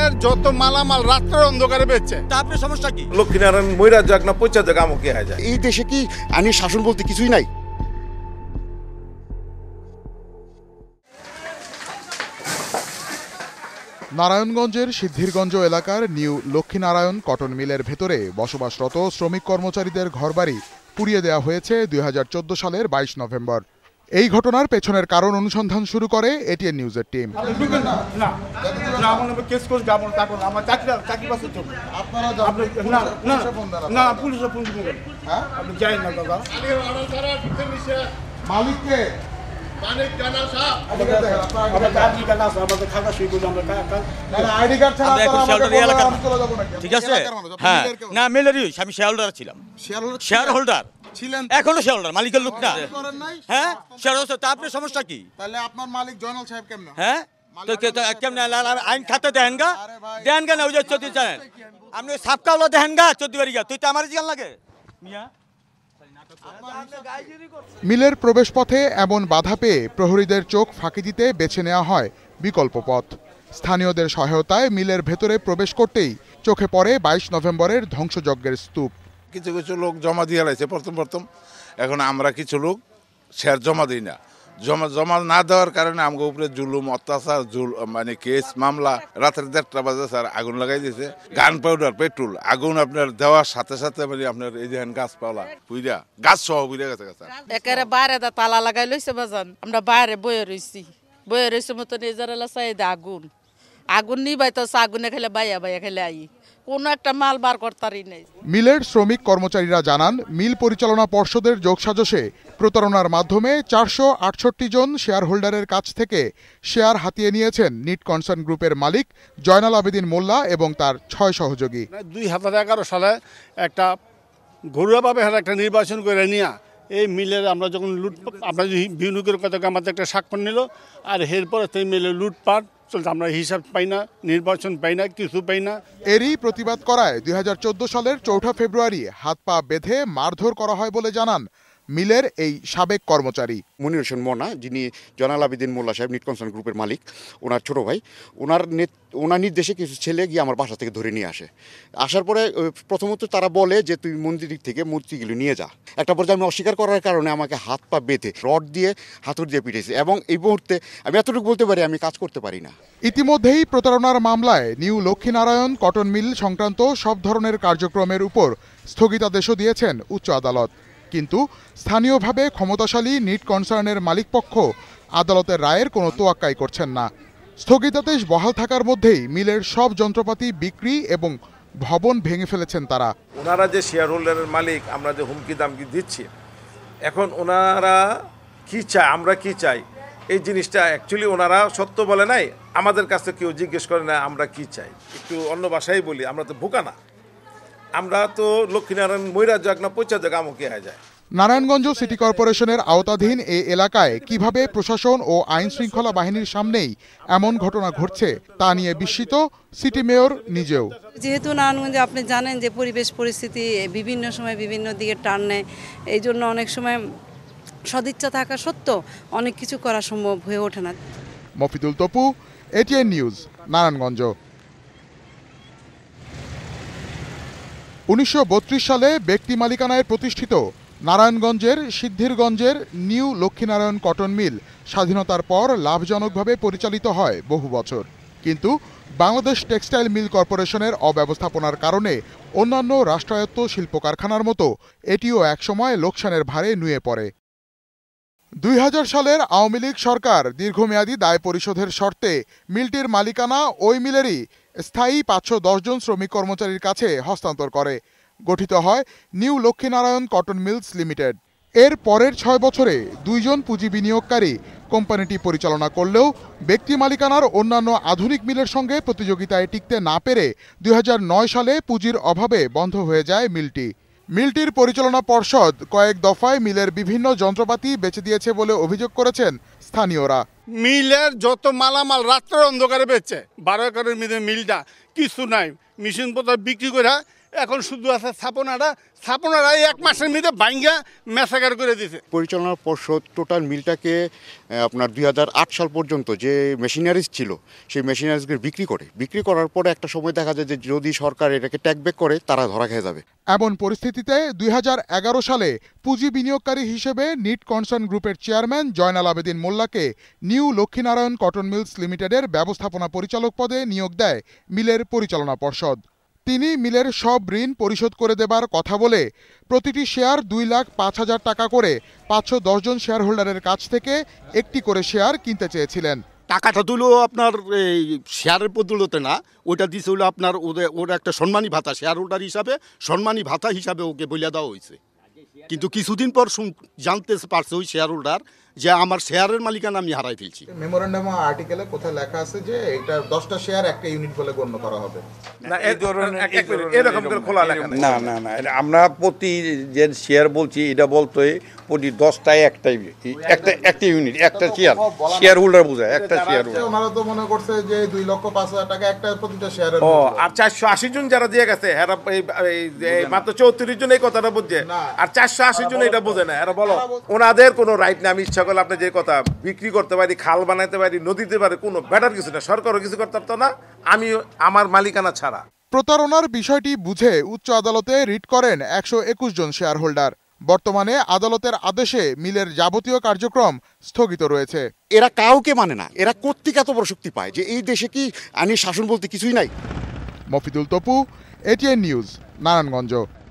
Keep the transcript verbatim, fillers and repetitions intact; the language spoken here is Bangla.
মিলের যত মালামাল রাত্রের অন্ধকারে বেচছে। তা আপনার সমস্যা কি? লক্ষ্মীনারায়ণ মইরা যাক না পয়সা জায়গা আমাকে হয়ে যায়। এই দেশে কি আইনি শাসন বলতে কিছুই নাই? নারায়ণগঞ্জের সিদ্ধিরগঞ্জ এলাকার নিউ লক্ষ্মীনারায়ণ কটন মিলের ভেতরে বসবাসরত শ্রমিক কর্মচারীদের ঘরবাড়ি পুড়িয়ে দেওয়া হয়েছে দুই হাজার চোদ্দ সালের বাইশ নভেম্বর। এই ঘটনার পেছনের কারণ অনুসন্ধান শুরু করে এটিএন নিউজের টিম। ঠিক আছে, হ্যাঁ না মিলেরই আমি শেয়ার হোল্ডার ছিলাম। শেয়ার হোল্ডার ছিলেন, এখনো শেয়ার হোল্ডার, মালিকের লোক না। হ্যাঁ শেয়ার হোল্ডার। তা আপনার সমস্যা কি? তাহলে আপনার মালিক জয়নাল সাহেব কেমন? হ্যাঁ তো কেমন আইন খাতে দেন গা দেন গা না ওই যে চৌধুরী জানেন আপনি সাপকাওলা দেন গা চৌধুরী বাড়ি গা, তুই তো আমার জিগান লাগে। মিলের প্রবেশপথে এমন বাধা পেয়ে প্রহরীদের চোখ ফাঁকি দিতে বেছে নেওয়া হয় বিকল্প পথ। স্থানীয়দের সহায়তায় মিলের ভেতরে প্রবেশ করতেই চোখে পড়ে বাইশ নভেম্বরের ধ্বংসযজ্ঞের স্তূপ। কিছু কিছু লোক জমা দিয়ে লাইছে প্রথম প্রথম, এখন আমরা কিছু লোক শেয়ার জমা দিই না। জমা জমা না দেওয়ার কারণে আমাকে উপরে জুলুম অত্যাচার জুল মানে কেস মামলা। রাতের দেড়টা বাজে স্যার আগুন লাগাই দিয়েছে, গান পাউডার পেট্রোল আগুন আপনার দেওয়ার সাথে সাথে মানে আপনার এই যে গাছপালা পুইরা গাছ সহ পুইরা গেছে। একেবারে বাইরে তালা লাগাই লইছে বাজান, আমরা বাইরে বয়ে রয়েছি বয়ে রয়েছে মতো নিজেরা চাইদা আগুন আগুন নিবাই তো আগুনে খেলে বাইয়া বাইয়া খেলে আই কোনো একটা মাল বার করতারই নেই। মিলের শ্রমিক কর্মচারীরা জানান, মিল পরিচালনা পর্ষদের যোগসাজশে প্রতারণার মাধ্যমে চারশো আটষট্টি জন শেয়ার হোল্ডারের কাছ থেকে শেয়ার হাতিয়ে নিয়েছেন নিট কনসার্ন গ্রুপের মালিক জয়নাল আবেদিন মোল্লা এবং তার ছয় সহযোগী। দুই হাজার এগারো সালে একটা ঘরোয়াভাবে একটা নির্বাচন করে নিয়ে এই মিলের আমরা যখন লুট আমরা বিনিয়োগের কথা আমাদের একটা স্বাক্ষর নিল, আর এরপরে সেই মিলের লুটপাট চলছে, আমরা হিসাব পাই না, নির্বাচন পাই না, কিছু পাই না। এরই প্রতিবাদ করায় দুই হাজার চোদ্দ সালের চৌঠা ফেব্রুয়ারি হাত পা বেঁধে মারধর করা হয় বলে জানান মিলের এই সাবেক কর্মচারী মনির হোসেন মোনা, যিনি জয়নাল আবেদিন মোল্লা সাহেব নিট কনসার্ন গ্রুপের মালিক, ওনার ছোট ভাই। ওনার ওনার নির্দেশে কিছু ছেলে গিয়ে আমার বাসা থেকে ধরে নিয়ে আসে। আসার পরে প্রথমত তারা বলে যে তুই মন্দির থেকে মূর্তিগুলো নিয়ে যা। একটা পর্যায়ে আমি অস্বীকার করার কারণে আমাকে হাত পা বেঁধে রড দিয়ে হাতুড় দিয়ে পিটেছে, এবং এই মুহূর্তে আমি এতটুকু বলতে পারি আমি কাজ করতে পারি না। ইতিমধ্যেই প্রতারণার মামলায় নিউ লক্ষ্মীনারায়ণ কটন মিল সংক্রান্ত সব ধরনের কার্যক্রমের উপর স্থগিতাদেশও দিয়েছেন উচ্চ আদালত। কিন্তু স্থানীয়ভাবে ক্ষমতাশালী নিট কনসার্নের মালিকপক্ষ আদালতের রায়ের কোনো তোয়াক্কাই করছেন না। স্থগিতাদেশ বহাল থাকার মধ্যেই মিলের সব যন্ত্রপাতি বিক্রি এবং ভবন ভেঙে ফেলেছেন তারা। ওনারা যে শেয়ার হোল্ডারের মালিক, আমরা যে হুমকি দামকি দিচ্ছি, এখন ওনারা কি চায়, আমরা কি চাই, এই জিনিসটা অ্যাকচুয়ালি ওনারা সত্য বলে নাই, আমাদের কাছে কেউ জিজ্ঞেস করে না আমরা কি চাই। একটু অন্য ভাষায় বলি, আমরা তো বোকা না, আমরা তো লক্ষ্মীনারায়ণ মইরা যাক না পয়সা জায়গা আমাকে হয়ে যায়। নারায়ণগঞ্জ সিটি কর্পোরেশনের আওতাধীন এ এলাকায় কিভাবে প্রশাসন ও আইন শৃঙ্খলা বাহিনীর সামনেই এমন ঘটনা ঘটছে তা নিয়ে বিস্মিত সিটি মেয়র নিজেও। যেহেতু নারায়ণগঞ্জে আপনি জানেন যে পরিবেশ পরিস্থিতি বিভিন্ন সময় বিভিন্ন দিকে টান নেয়, এই জন্য অনেক সময় সদিচ্ছা থাকা সত্ত্বেও অনেক কিছু করা সম্ভব হয়ে ওঠে না। Mofidul Topu, ATN news, Narayanganj. উনিশশো বত্রিশ সালে ব্যক্তি মালিকানায় প্রতিষ্ঠিত নারায়ণগঞ্জের সিদ্ধিরগঞ্জের নিউ লক্ষ্মীনারায়ণ কটন মিল স্বাধীনতার পর লাভজনকভাবে পরিচালিত হয় বহু বছর, কিন্তু বাংলাদেশ টেক্সটাইল মিল কর্পোরেশনের অব্যবস্থাপনার কারণে অন্যান্য রাষ্ট্রায়ত্ত শিল্প কারখানার মতো এটিও একসময় লোকসানের ভারে নুয়ে পড়ে। দুই হাজার সালের আওয়ামী লীগ সরকার দীর্ঘমেয়াদী দায় পরিশোধের শর্তে মিলটির মালিকানা ওই মিলেরই স্থায়ী পাঁচশো দশ জন শ্রমিক কর্মচারীর কাছে হস্তান্তর করে গঠিত হয় new Lakshminarayan cotton mills limited. এর পরের ছয় বছরে দুইজন পুঁজি বিনিয়োগকারী কোম্পানিটি পরিচালনা করলেও ব্যক্তি মালিকানার অন্যান্য আধুনিক মিলের সঙ্গে প্রতিযোগিতায় টিকতে না পেরে দুই হাজার নয় সালে পুঁজির অভাবে বন্ধ হয়ে যায় মিলটি। মিলটির পরিচালনা পর্ষদ কয়েক দফায় মিলের বিভিন্ন যন্ত্রপাতি বেচে দিয়েছে বলে অভিযোগ করেছেন স্থানীয়রা। মিলের যত মালামাল রাত্রের অন্ধকারে বেচছে, বারো একরের মিলে মিলটা কিছু নাই, মেশিন পত্র বিক্রি করে এখন শুধু আছে স্থাপনাটা, স্থাপনাটা এক মাসের মধ্যে ভাঙ্গা মেসাকার করে দিছে। পরিচালনা পর্ষদ টোটাল মিলটাকে আপনার দুই হাজার আট সাল পর্যন্ত যে মেশিনারিজ ছিল সেই মেশিনারিজকে বিক্রি করে বিক্রি করার পরে একটা সময় দেখা যায় যে যদি সরকার এটাকে ট্যাগব্যাক করে তারা ধরা খেয়ে যাবে। এমন পরিস্থিতিতে দুই হাজার এগারো সালে পুঁজি বিনিয়োগকারী হিসেবে নিট কনসার্ন গ্রুপের চেয়ারম্যান জয়নাল আবেদিন মোল্লাকে নিউ লক্ষ্মীনারায়ণ কটন মিলস লিমিটেডের ব্যবস্থাপনা পরিচালক পদে নিয়োগ দেয় মিলের পরিচালনা পর্ষদ। তিনি মিলের সব ঋণ পরিশোধ করে দেবার কথা বলে প্রতিটি শেয়ার দুই লাখ পাঁচ হাজার টাকা করে পাঁচশো দশ জন শেয়ার হোল্ডারের কাছ থেকে একটি করে শেয়ার কিনতে চেয়েছিলেন। টাকাটা তুলো আপনার এই শেয়ারের বদলতে না, ওটা দিছে হলো আপনার ওদের ওরা একটা সম্মানী ভাতা, শেয়ার হোল্ডার হিসাবে সম্মানী ভাতা হিসাবে ওকে বলে দেওয়া হয়েছে। কিন্তু কিছুদিন পর জানতে পারছে ওই শেয়ার হোল্ডার যে আমার শেয়ারের মালিকানা আমি হারাই ফেলছি। মেমোরেন্ডাম আর্টিকেলে কোথায় লেখা আছে যে এটা দশটা শেয়ার একটা ইউনিট বলে গণ্য করা হবে। না এরকম করে খোলা লেখা না না না আমরা প্রতি যে শেয়ার বলছি এটা বলতে প্রতি দশটায় একটা একটা একটা ইউনিট একটা শেয়ার শেয়ার হোল্ডার বোঝায় একটা শেয়ার হোল্ডার। ওনারা তো মনে করছে যে দুই লক্ষ পাঁচ হাজার টাকা একটা প্রতিটা শেয়ারের। ও আর চারশো আশি জন যারা দিয়ে গেছে এরা মাত্র চৌত্রিশ জন এই কথাটা বুঝছে, আর চারশো আশি জন এটা বোঝে না। এরা বলো ওনাদের কোনো রাইট নেই। আমি ইচ্ছা করলে আপনি যে কথা বিক্রি করতে পারি, খাল বানাইতে পারি, নদীতে পারি, কোনো ব্যাটার কিছু না, সরকারও কিছু করতে পারতো না আমি আমার মালিকানা ছাড়া। প্রতারণার বিষয়টি বুঝে উচ্চ আদালতে রিট করেন একশো একুশ জন শেয়ার হোল্ডার। বর্তমানে আদালতের আদেশে মিলের যাবতীয় কার্যক্রম স্থগিত রয়েছে। এরা কাউকে মানে না, এরা কর্তৃক এত বড় শক্তি পায় যে এই দেশে কি আইনি শাসন বলতে কিছুই নাই। Mofidul Topu, ATN news, Narayanganj.